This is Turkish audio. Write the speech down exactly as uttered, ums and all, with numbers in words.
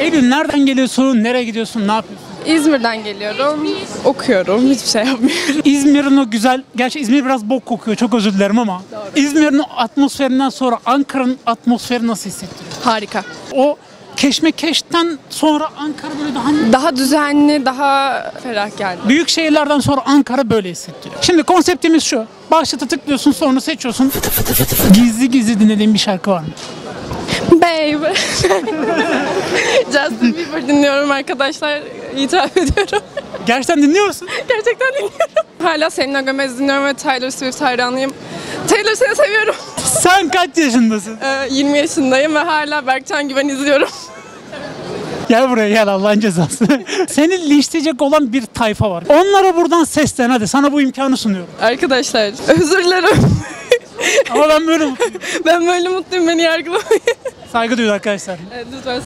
Eylül nereden geliyorsun? Nereye gidiyorsun? Ne yapıyorsun? İzmir'den geliyorum. Okuyorum. Hiçbir şey yapmıyorum. İzmir'in o güzel, gerçi İzmir biraz bok kokuyor. Çok özür dilerim ama. İzmir'in o atmosferinden sonra Ankara'nın atmosferi nasıl hissettiriyor? Harika. O keşmekeşten sonra Ankara böyle daha Daha düzenli, daha ferah geldi. büyük şehirlerden sonra Ankara böyle hissettiriyor. Şimdi konseptimiz şu. Başlatı tıklıyorsun, sonra seçiyorsun. Gizli gizli dinlediğin bir şarkı var mı? Baby. Justin Bieber dinliyorum arkadaşlar. İtiraf ediyorum. Gerçekten dinliyor musun? Gerçekten dinliyorum. Hala Selena Gomez dinliyorum ve Taylor Swift hayranıyım. Taylor seni seviyorum. Sen kaç yaşındasın? Ee, yirmi yaşındayım ve hala Berkcan Güven izliyorum. Gel buraya gel Allah'ın cezası. Seni linçleyecek olan bir tayfa var. Onlara buradan seslen hadi. Sana bu imkanı sunuyorum. Arkadaşlar özür dilerim. Ama ben böyle mutluyum. Ben böyle mutluyum, beni yargılamayın. Saygı duyuyor arkadaşlar. Evet, lütfen.